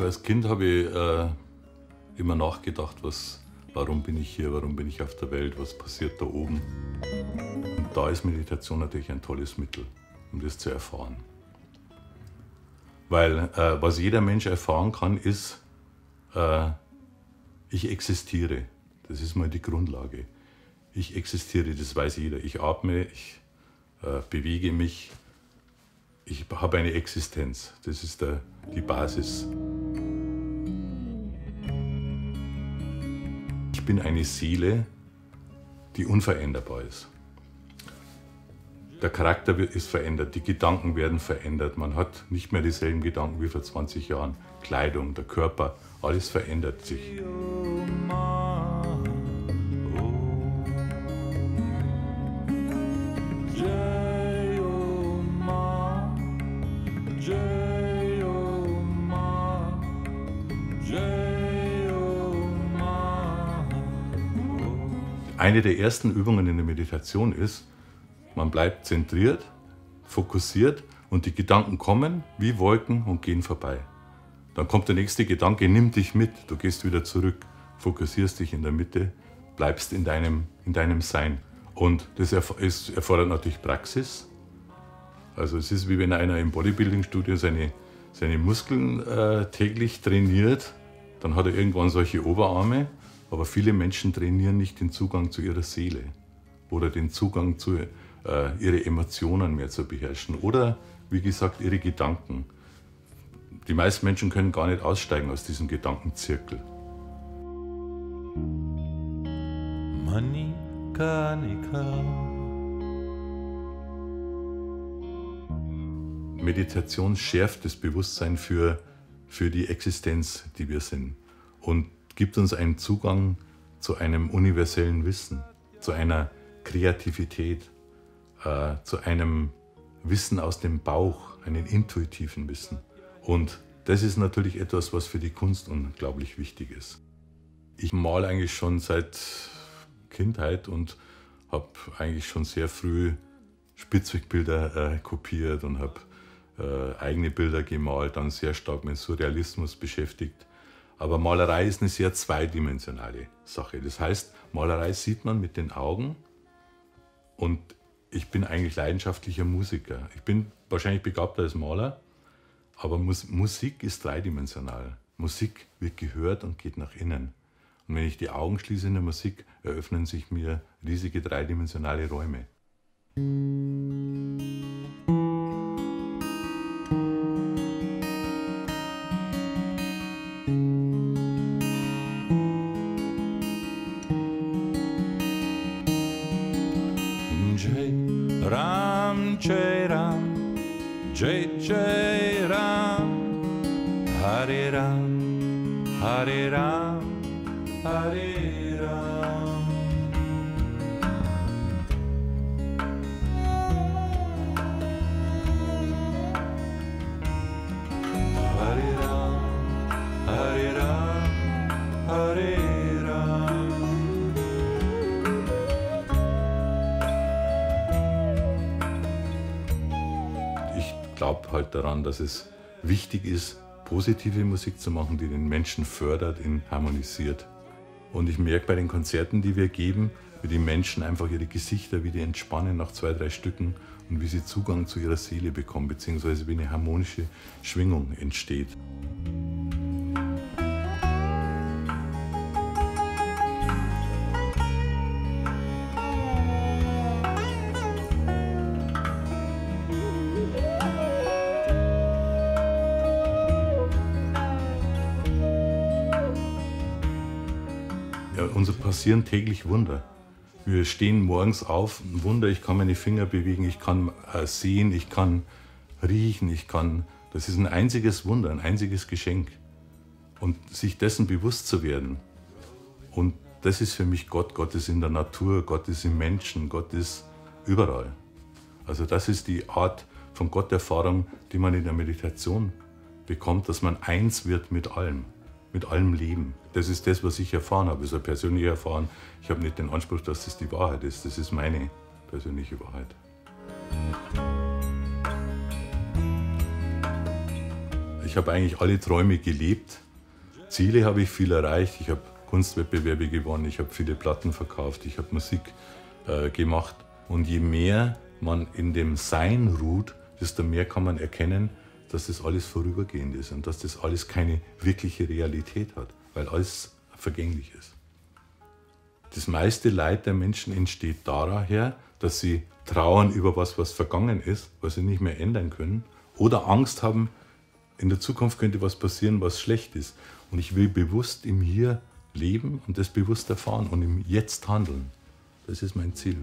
als Kind habe ich immer nachgedacht, warum bin ich hier, warum bin ich auf der Welt, was passiert da oben. Und da ist Meditation natürlich ein tolles Mittel, um das zu erfahren. Weil was jeder Mensch erfahren kann, ist, ich existiere. Das ist mal die Grundlage. Ich existiere, das weiß jeder. Ich atme, ich bewege mich, ich habe eine Existenz. Das ist die Basis. Ich bin eine Seele, die unveränderbar ist. Der Charakter ist verändert, die Gedanken werden verändert. Man hat nicht mehr dieselben Gedanken wie vor 20 Jahren. Kleidung, der Körper, alles verändert sich. Eine der ersten Übungen in der Meditation ist, man bleibt zentriert, fokussiert und die Gedanken kommen wie Wolken und gehen vorbei. Dann kommt der nächste Gedanke, nimm dich mit, du gehst wieder zurück, fokussierst dich in der Mitte, bleibst in deinem Sein. Und das erfordert natürlich Praxis. Also es ist wie wenn einer im Bodybuilding-Studio seine Muskeln täglich trainiert, dann hat er irgendwann solche Oberarme. Aber viele Menschen trainieren nicht den Zugang zu ihrer Seele oder den Zugang zu ihre Emotionen mehr zu beherrschen oder, wie gesagt, ihre Gedanken. Die meisten Menschen können gar nicht aussteigen aus diesem Gedankenzirkel. Meditation schärft das Bewusstsein für die Existenz, die wir sind, und gibt uns einen Zugang zu einem universellen Wissen, zu einer Kreativität, zu einem Wissen aus dem Bauch, einem intuitiven Wissen. Und das ist natürlich etwas, was für die Kunst unglaublich wichtig ist. Ich male eigentlich schon seit Kindheit und habe eigentlich schon sehr früh Spitzwegbilder kopiert und habe eigene Bilder gemalt, dann sehr stark mit Surrealismus beschäftigt. Aber Malerei ist eine sehr zweidimensionale Sache. Das heißt, Malerei sieht man mit den Augen und ich bin eigentlich leidenschaftlicher Musiker. Ich bin wahrscheinlich begabter als Maler, aber Musik ist dreidimensional. Musik wird gehört und geht nach innen. Und wenn ich die Augen schließe in der Musik, eröffnen sich mir riesige dreidimensionale Räume. Ram Jai Ram, Jai Jai Ram, Hare Ram, Hare Ram, Hare Ram. Hare Ram, Hare Ram, Hare Ram. Ich glaube halt daran, dass es wichtig ist, positive Musik zu machen, die den Menschen fördert, ihn harmonisiert. Und ich merke bei den Konzerten, die wir geben, wie die Menschen einfach ihre Gesichter wieder entspannen nach 2, 3 Stücken und wie sie Zugang zu ihrer Seele bekommen, beziehungsweise wie eine harmonische Schwingung entsteht. Ja, uns passieren täglich Wunder. Wir stehen morgens auf, ein Wunder, ich kann meine Finger bewegen, ich kann sehen, ich kann riechen, das ist ein einziges Wunder, ein einziges Geschenk. Und sich dessen bewusst zu werden, und das ist für mich Gott. Gott ist in der Natur, Gott ist im Menschen, Gott ist überall. Also das ist die Art von Gotterfahrung, die man in der Meditation bekommt, dass man eins wird mit allem Leben. Das ist das, was ich erfahren habe, also persönlich erfahren. Ich habe nicht den Anspruch, dass das die Wahrheit ist. Das ist meine persönliche Wahrheit. Ich ich habe eigentlich alle Träume gelebt. Ziele habe ich viel erreicht. Ich habe Kunstwettbewerbe gewonnen, ich habe viele Platten verkauft, ich habe Musik gemacht. Und je mehr man in dem Sein ruht, desto mehr kann man erkennen, dass das alles vorübergehend ist und dass das alles keine wirkliche Realität hat, weil alles vergänglich ist. Das meiste Leid der Menschen entsteht daher, dass sie trauern über was vergangen ist, was sie nicht mehr ändern können, oder Angst haben, in der Zukunft könnte was passieren, was schlecht ist. Und ich will bewusst im Hier leben und das bewusst erfahren und im Jetzt handeln. Das ist mein Ziel.